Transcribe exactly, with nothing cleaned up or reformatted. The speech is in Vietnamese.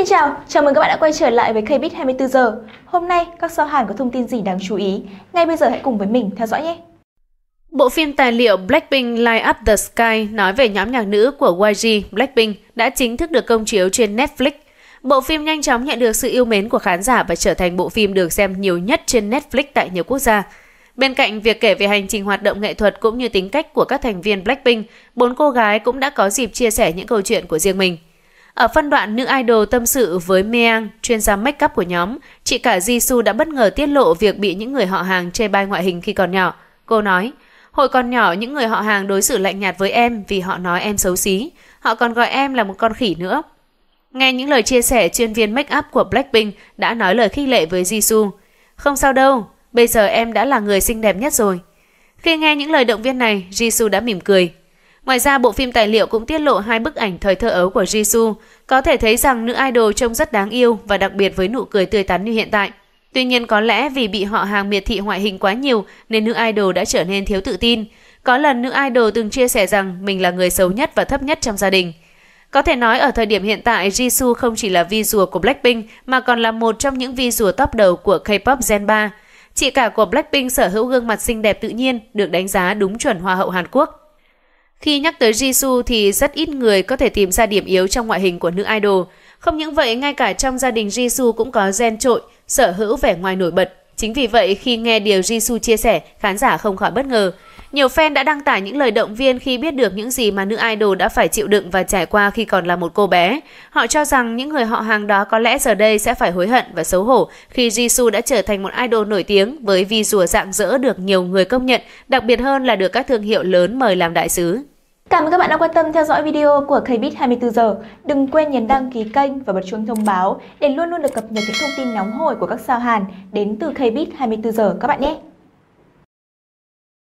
chào, chào mừng các bạn đã quay trở lại với K-Biz hai mươi tư giờ. Hôm nay các sao Hàn có thông tin gì đáng chú ý? Ngay bây giờ hãy cùng với mình theo dõi nhé. Bộ phim tài liệu Blackpink Light Up the Sky nói về nhóm nhạc nữ của Y G Blackpink đã chính thức được công chiếu trên Netflix. Bộ phim nhanh chóng nhận được sự yêu mến của khán giả và trở thành bộ phim được xem nhiều nhất trên Netflix tại nhiều quốc gia. Bên cạnh việc kể về hành trình hoạt động nghệ thuật cũng như tính cách của các thành viên Blackpink, bốn cô gái cũng đã có dịp chia sẻ những câu chuyện của riêng mình. Ở phân đoạn nữ idol tâm sự với Meang, chuyên gia make up của nhóm, chị cả Jisoo đã bất ngờ tiết lộ việc bị những người họ hàng chê bai ngoại hình khi còn nhỏ. Cô nói, hồi còn nhỏ những người họ hàng đối xử lạnh nhạt với em vì họ nói em xấu xí. Họ còn gọi em là một con khỉ nữa. Nghe những lời chia sẻ, chuyên viên make up của Blackpink đã nói lời khích lệ với Jisoo. Không sao đâu, bây giờ em đã là người xinh đẹp nhất rồi. Khi nghe những lời động viên này, Jisoo đã mỉm cười. Ngoài ra, bộ phim tài liệu cũng tiết lộ hai bức ảnh thời thơ ấu của Jisoo. Có thể thấy rằng nữ idol trông rất đáng yêu và đặc biệt với nụ cười tươi tắn như hiện tại. Tuy nhiên có lẽ vì bị họ hàng miệt thị ngoại hình quá nhiều nên nữ idol đã trở nên thiếu tự tin. Có lần nữ idol từng chia sẻ rằng mình là người xấu nhất và thấp nhất trong gia đình. Có thể nói ở thời điểm hiện tại, Jisoo không chỉ là visual của Blackpink mà còn là một trong những visual top đầu của K-pop Gen ba. Chị cả của Blackpink sở hữu gương mặt xinh đẹp tự nhiên, được đánh giá đúng chuẩn Hoa hậu Hàn Quốc. Khi nhắc tới Jisoo thì rất ít người có thể tìm ra điểm yếu trong ngoại hình của nữ idol. Không những vậy, ngay cả trong gia đình Jisoo cũng có gen trội, sở hữu vẻ ngoài nổi bật. Chính vì vậy, khi nghe điều Jisoo chia sẻ, khán giả không khỏi bất ngờ. Nhiều fan đã đăng tải những lời động viên khi biết được những gì mà nữ idol đã phải chịu đựng và trải qua khi còn là một cô bé. Họ cho rằng những người họ hàng đó có lẽ giờ đây sẽ phải hối hận và xấu hổ khi Jisoo đã trở thành một idol nổi tiếng với visual rạng rỡ được nhiều người công nhận, đặc biệt hơn là được các thương hiệu lớn mời làm đại sứ. Cảm ơn các bạn đã quan tâm theo dõi video của K-Biz hai mươi tư giờ. Đừng quên nhấn đăng ký kênh và bật chuông thông báo để luôn luôn được cập nhật những thông tin nóng hổi của các sao Hàn đến từ K-Biz hai mươi tư giờ các bạn nhé.